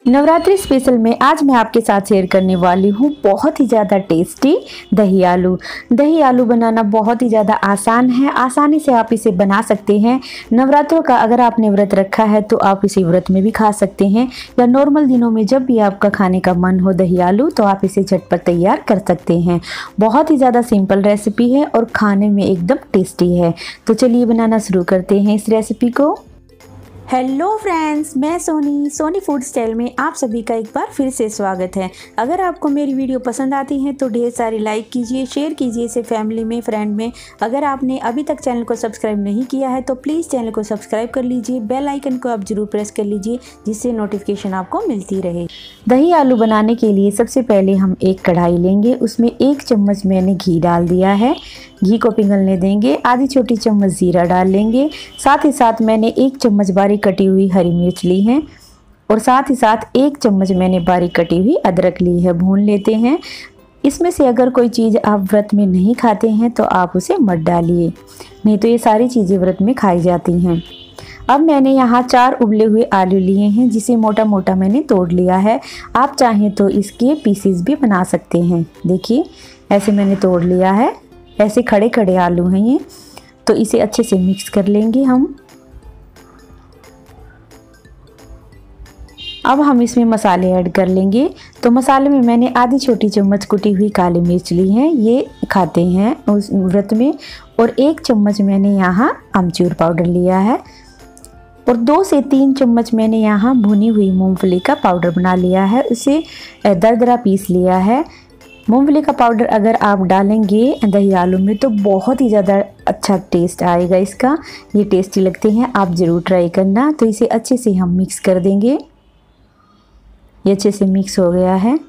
Navratri special में आज मैं आपके साथ शेयर करने वाली हूँ बहुत ही ज़्यादा टेस्टी दही आलू। दही आलू बनाना बहुत ही ज़्यादा आसान है, आसानी से आप इसे बना सकते हैं। नवरात्रों का अगर आपने व्रत रखा है तो आप इसे व्रत में भी खा सकते हैं, या नॉर्मल दिनों में जब भी आपका खाने का मन हो दही आलू तो आप इसे झटपट तैयार कर सकते हैं। बहुत ही ज़्यादा सिंपल रेसिपी है और खाने में एकदम टेस्टी है। तो चलिए बनाना शुरू करते हैं इस रेसिपी को। हेलो फ्रेंड्स, मैं सोनी फूड स्टाइल में आप सभी का एक बार फिर से स्वागत है। अगर आपको मेरी वीडियो पसंद आती है तो ढेर सारी लाइक कीजिए, शेयर कीजिए इसे फैमिली में, फ्रेंड में। अगर आपने अभी तक चैनल को सब्सक्राइब नहीं किया है तो प्लीज़ चैनल को सब्सक्राइब कर लीजिए, बेल आइकन को आप जरूर प्रेस कर लीजिए जिससे नोटिफिकेशन आपको मिलती रहे। दही आलू बनाने के लिए सबसे पहले हम एक कढ़ाई लेंगे, उसमें 1 चम्मच मैंने घी डाल दिया है। घी को पिघलने देंगे। आधी छोटी चम्मच जीरा डाल लेंगे। साथ ही साथ मैंने 1 चम्मच बारीक कटी हुई हरी मिर्च ली है और साथ ही साथ 1 चम्मच मैंने बारीक कटी हुई अदरक ली है। भून लेते हैं। इसमें से अगर कोई चीज़ आप व्रत में नहीं खाते हैं तो आप उसे मत डालिए, नहीं तो ये सारी चीज़ें व्रत में खाई जाती हैं। अब मैंने यहाँ 4 उबले हुए आलू लिए हैं जिसे मोटा मोटा मैंने तोड़ लिया है। आप चाहें तो इसके पीसेस भी बना सकते हैं। देखिए ऐसे मैंने तोड़ लिया है, ऐसे खड़े खड़े आलू हैं ये। तो इसे अच्छे से मिक्स कर लेंगे हम। अब हम इसमें मसाले ऐड कर लेंगे। तो मसाले में मैंने आधी छोटी चम्मच कुटी हुई काली मिर्च ली है, ये खाते हैं उस व्रत में। और 1 चम्मच मैंने यहाँ अमचूर पाउडर लिया है और 2 से 3 चम्मच मैंने यहाँ भुनी हुई मूंगफली का पाउडर बना लिया है, उसे दरदरा पीस लिया है। मूंगफली का पाउडर अगर आप डालेंगे दही आलू में तो बहुत ही ज़्यादा अच्छा टेस्ट आएगा इसका। ये टेस्टी लगते हैं, आप ज़रूर ट्राई करना। तो इसे अच्छे से हम मिक्स कर देंगे। ये अच्छे से मिक्स हो गया है।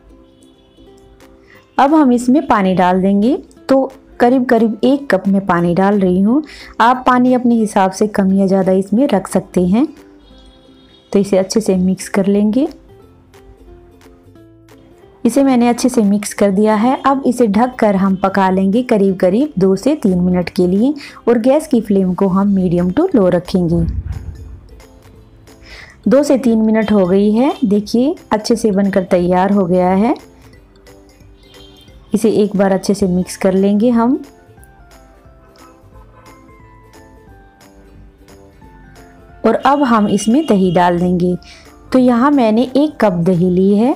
अब हम इसमें पानी डाल देंगे। तो करीब करीब 1 कप में पानी डाल रही हूँ। आप पानी अपने हिसाब से कम या ज़्यादा इसमें रख सकते हैं। तो इसे अच्छे से मिक्स कर लेंगे। इसे मैंने अच्छे से मिक्स कर दिया है। अब इसे ढककर हम पका लेंगे करीब करीब 2 से 3 मिनट के लिए, और गैस की फ्लेम को हम मीडियम टू लो रखेंगे। 2 से 3 मिनट हो गई है। देखिए अच्छे से बनकर तैयार हो गया है। इसे एक बार अच्छे से मिक्स कर लेंगे हम। और अब हम इसमें दही डाल देंगे। तो यहाँ मैंने 1 कप दही ली है।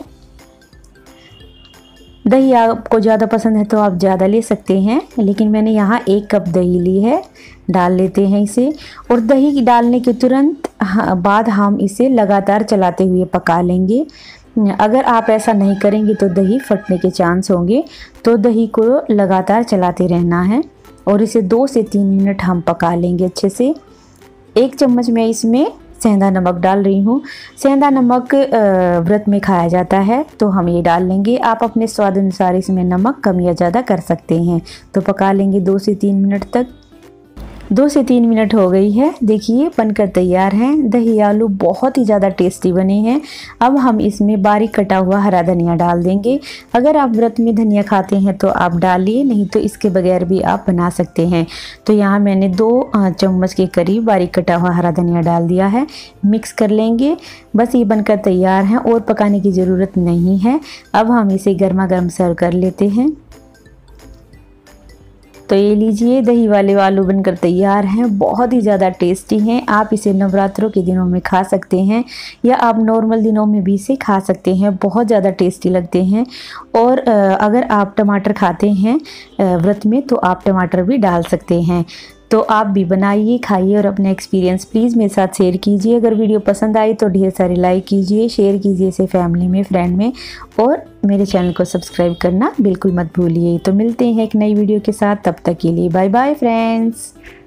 दही आपको ज़्यादा पसंद है तो आप ज़्यादा ले सकते हैं, लेकिन मैंने यहाँ 1 कप दही ली है। डाल लेते हैं इसे, और दही डालने के तुरंत बाद हम इसे लगातार चलाते हुए पका लेंगे। अगर आप ऐसा नहीं करेंगे तो दही फटने के चांस होंगे। तो दही को लगातार चलाते रहना है और इसे 2 से 3 मिनट हम पका लेंगे अच्छे से। 1 चम्मच मैं इसमें सेंधा नमक डाल रही हूँ। सेंधा नमक व्रत में खाया जाता है तो हम ये डाल लेंगे। आप अपने स्वाद अनुसार इसमें नमक कम या ज़्यादा कर सकते हैं। तो पका लेंगे 2 से 3 मिनट तक। 2 से 3 मिनट हो गई है। देखिए बनकर तैयार हैं। दही आलू बहुत ही ज़्यादा टेस्टी बने हैं। अब हम इसमें बारीक कटा हुआ हरा धनिया डाल देंगे। अगर आप व्रत में धनिया खाते हैं तो आप डालिए, नहीं तो इसके बगैर भी आप बना सकते हैं। तो यहाँ मैंने 2 चम्मच के करीब बारीक कटा हुआ हरा धनिया डाल दिया है। मिक्स कर लेंगे। बस ये बनकर तैयार हैं और पकाने की ज़रूरत नहीं है। अब हम इसे गर्मा गर्म सर्व कर लेते हैं। तो ये लीजिए दही वाले आलू बनकर तैयार हैं। बहुत ही ज़्यादा टेस्टी हैं। आप इसे नवरात्रों के दिनों में खा सकते हैं या आप नॉर्मल दिनों में भी इसे खा सकते हैं। बहुत ज़्यादा टेस्टी लगते हैं। और अगर आप टमाटर खाते हैं व्रत में तो आप टमाटर भी डाल सकते हैं। तो आप भी बनाइए, खाइए और अपना एक्सपीरियंस प्लीज़ मेरे साथ शेयर कीजिए। अगर वीडियो पसंद आई तो ढेर सारी लाइक कीजिए, शेयर कीजिए इसे फैमिली में, फ्रेंड में, और मेरे चैनल को सब्सक्राइब करना बिल्कुल मत भूलिए। तो मिलते हैं एक नई वीडियो के साथ, तब तक के लिए बाय बाय फ्रेंड्स।